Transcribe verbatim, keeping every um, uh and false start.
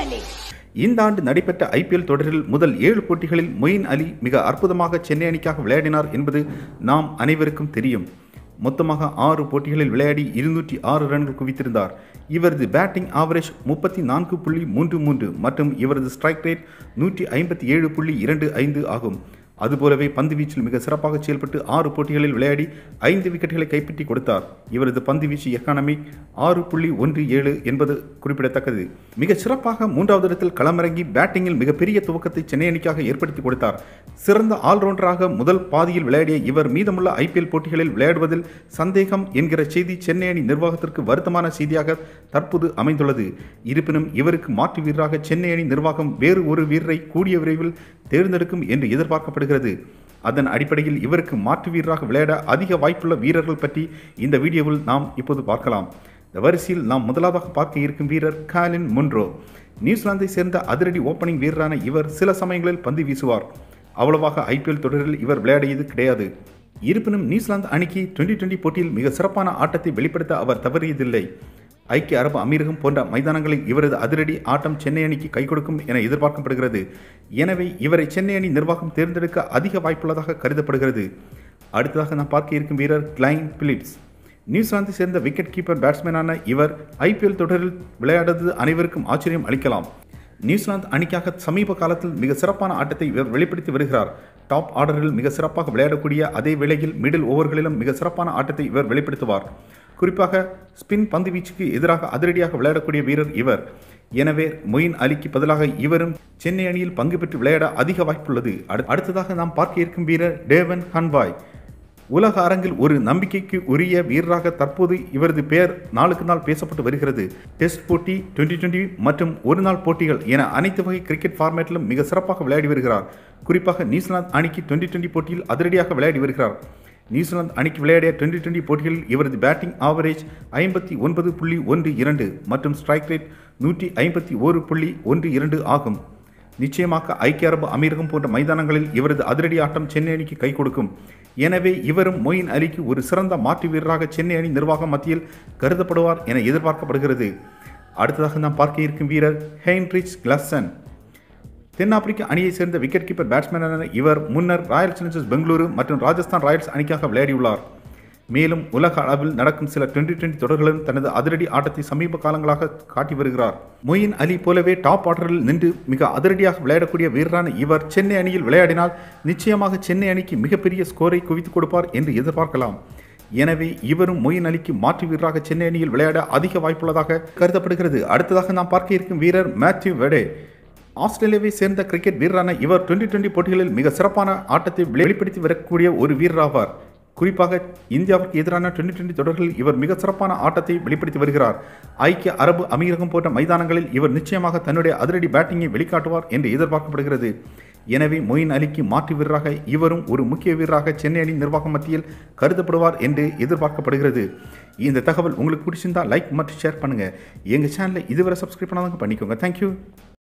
Chennai. இந்த ஆண்டு நடைபெற்ற ஐ பி எல் தொடரில் முதல் ஏழு போட்டிகளில் மொயின் அலி மிக அற்புதமாக சென்னை அணிக்காக விளையாடினார் என்பது நாம் அனைவருக்கும் தெரியும். மொத்தமாக ஆறு போட்டிகளில் விளையாடி இருநூற்றி ஆறு ரன்கள் குவித்திருந்தார். இவரது பேட்டிங் ஆவரேஜ் முப்பத்தி நான்கு புள்ளி மூன்று மூன்று மற்றும் இவரது ஸ்ட்ரைக் ரேட் நூற்றி ஐம்பத்தி ஏழு புள்ளி இரண்டு ஐந்து ஆகும். அதுபோலவே பந்துவீச்சில் மிக சிறப்பாக செயல்பட்டு ஆறு போட்டிகளில் விளையாடி ஐந்து விக்கெட்டுகளை கைப்பற்றி கொடுத்தார். இவரது பந்துவீச்சு எக்கானமி ஆறு புள்ளி ஒன்று ஏழு என்பது குறிப்பிடத்தக்கது. மிக சிறப்பாக மூன்றாவது இடத்தில் களமிறங்கி பேட்டிங்கில் மிகப்பெரிய துவக்கத்தை சென்னை அணிக்காக ஏற்படுத்தி கொடுத்தார். சிறந்த ஆல்ரவுண்டராக முதல் பாதியில் விளையாடிய இவர் மீதமுள்ள ஐ பி எல் போட்டிகளில் விளையாடுவதில் சந்தேகம் என்கிற செய்தி சென்னை அணி நிர்வாகத்திற்கு வருத்தமான செய்தியாக தற்போது அமைந்துள்ளது. இருப்பினும் இவருக்கு மாற்று வீரராக சென்னை அணி நிர்வாகம் வேறு ஒரு வீரரை கூடிய விரைவில் தேர்ந்தெடுக்கும் என்று எதிர்பார்க்கப்படுகிறது. அதன் அடிப்படையில் இவருக்கு மாற்று வீரராக விளையாட அதிக வாய்ப்புள்ள வீரர்கள் பற்றி இந்த வீடியோவில் நாம் இப்போது பார்க்கலாம். இந்த வரிசையில் நாம் முதலாவதாக பார்க்க இருக்கும் வீரர் காலின் முன்ரோ. நியூசிலாந்தை சேர்ந்த அதிரடி ஓப்பனிங் வீரரான இவர் சில சமயங்களில் பந்து வீசுவார். அவ்வளவாக ஐ பி எல் தொடரில் இவர் விளையாடியது கிடையாது. இருப்பினும் நியூசிலாந்து அணிக்கு டுவெண்டி டுவெண்டி போட்டியில் மிக சிறப்பான ஆட்டத்தை வெளிப்படுத்த அவர் தவறியதில்லை. ஐக்கிய அரபு அமீரகம் போன்ற மைதானங்களில் இவரது அதிரடி ஆட்டம் சென்னை அணிக்கு கை கொடுக்கும் என எதிர்பார்க்கப்படுகிறது. எனவே இவரை சென்னை அணி நிர்வாகம் தேர்ந்தெடுக்க அதிக வாய்ப்புள்ளதாக கருதப்படுகிறது. அடுத்ததாக நாம் பார்க்க இருக்கும் வீரர் கிளைன் பிலிப்ஸ். நியூசிலாந்தை சேர்ந்த விக்கெட் கீப்பர் பேட்ஸ்மேனான இவர் ஐ பி எல் தொடரில் விளையாடுவது அனைவருக்கும் ஆச்சரியம் அளிக்கலாம். நியூசிலாந்து அணிக்காக சமீப காலத்தில் மிக சிறப்பான ஆட்டத்தை இவர் வெளிப்படுத்தி வருகிறார். டாப் ஆர்டரில் மிக சிறப்பாக விளையாடக்கூடிய அதே வேளையில் மிடில் ஓவர்களிலும் மிக சிறப்பான ஆட்டத்தை இவர் வெளிப்படுத்துவார். குறிப்பாக ஸ்பின் பந்து வீச்சுக்கு எதிராக அதிரடியாக விளையாடக்கூடிய வீரர் இவர். எனவே மொயின் அலிக்கு பதிலாக இவரும் சென்னை அணியில் பங்கு பெற்று விளையாட அதிக வாய்ப்புள்ளது. அடுத்ததாக நாம் பார்க்க இருக்கும் வீரர் டேவன் ஹன்வாய். உலக அரங்கில் ஒரு நம்பிக்கைக்கு உரிய வீரராக தற்போது இவரது பெயர் நாளுக்கு நாள் பேசப்பட்டு வருகிறது. டெஸ்ட் போட்டி, டுவெண்டி டுவெண்டி மற்றும் ஒரு நாள் போட்டிகள் என அனைத்து வகை கிரிக்கெட் ஃபார்மேட்டிலும் மிக சிறப்பாக விளையாடி வருகிறார். குறிப்பாக நியூசிலாந்து அணிக்கு டுவெண்டி டுவெண்டி போட்டியில் அதிரடியாக விளையாடி வருகிறார். நியூசிலாந்து அணிக்கு விளையாடிய டுவெண்டி டுவெண்டி போட்டிகளில் இவரது பேட்டிங் ஆவரேஜ் ஐம்பத்தி ஒன்பது புள்ளி ஒன்று இரண்டு மற்றும் ஸ்ட்ரைக் ரேட் நூற்றி ஐம்பத்தி ஓரு புள்ளி ஒன்று இரண்டு ஆகும். நிச்சயமாக ஐக்கிய அரபு அமீரகம் போன்ற மைதானங்களில் இவரது அதிரடி ஆட்டம் சென்னை அணிக்கு கை கொடுக்கும். எனவே இவரும் மொயின் அலிக்கு ஒரு சிறந்த மாற்று வீரராக சென்னை அணி நிர்வாகம் மத்தியில் கருதப்படுவார் என எதிர்பார்க்கப்படுகிறது. அடுத்ததாக நாம் பார்க்க இருக்கும் வீரர் ஹெயின்ரிச் கிளாசன். தென்னாப்பிரிக்க அணியை சேர்ந்த விக்கெட் கீப்பர் பேட்ஸ்மேனான இவர் முன்னர் ராயல் சேலஞ்சர்ஸ் பெங்களூரு மற்றும் ராஜஸ்தான் ராயல்ஸ் அணிக்காக விளையாடியுள்ளார். மேலும் உலக அளவில் நடக்கும் சில டுவெண்டி டுவெண்டி தொடர்களிலும் தனது அதிரடி ஆட்டத்தை சமீப காலங்களாக காட்டி வருகிறார். மொயின் அலி போலவே டாப் ஆர்டரில் நின்று மிக அதிரடியாக விளையாடக்கூடிய வீரரான இவர் சென்னை அணியில் விளையாடினால் நிச்சயமாக சென்னை அணிக்கு மிகப்பெரிய ஸ்கோரை குவித்துக் கொடுப்பார் என்று எதிர்பார்க்கலாம். எனவே இவரும் மொயின் அலிக்கு மாற்று வீரராக சென்னை அணியில் விளையாட அதிக வாய்ப்புள்ளதாக கருதப்படுகிறது. அடுத்ததாக நாம் பார்க்க இருக்கும் வீரர் மேத்யூ வெடே. ஆஸ்திரேலியாவை சேர்ந்த கிரிக்கெட் வீரரான இவர் டுவெண்டி டுவெண்டி போட்டிகளில் மிக சிறப்பான ஆட்டத்தை வெளிப்படுத்தி வரக்கூடிய ஒரு வீரராவார். குறிப்பாக இந்தியாவிற்கு எதிரான டுவெண்டி டுவெண்டி தொடர்களில் இவர் மிக சிறப்பான ஆட்டத்தை வெளிப்படுத்தி வருகிறார். ஐக்கிய அரபு அமீரகம் போன்ற மைதானங்களில் இவர் நிச்சயமாக தன்னுடைய அதிரடி பேட்டிங்கை வெளிக்காட்டுவார் என்று எதிர்பார்க்கப்படுகிறது. எனவே மொயின் அலிக்கு மாற்று வீரராக இவரும் ஒரு முக்கிய வீரராக சென்னை அணி நிர்வாகம் மத்தியில் கருதப்படுவார் என்று எதிர்பார்க்கப்படுகிறது. இந்த தகவல் உங்களுக்கு பிடிச்சிருந்தா லைக் மற்றும் ஷேர் பண்ணுங்க. எங்க சேனலை இதுவரை சப்ஸ்கிரைப் பண்ணாதவங்க பண்ணிக்கோங்க. தேங்க்யூ.